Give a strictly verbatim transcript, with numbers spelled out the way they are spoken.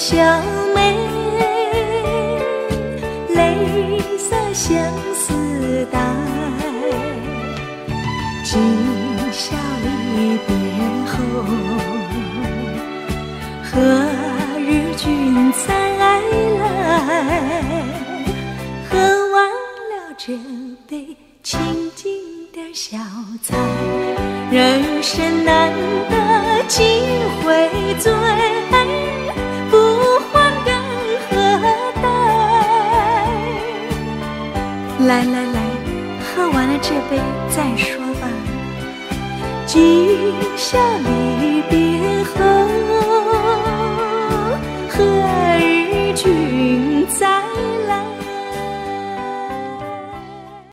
小妹，泪洒相思带，今宵离别后，何日君再来？喝完了这杯清静的小菜，人生难得几回醉，不欢更何待？来来来，喝完了这杯再说吧，今宵离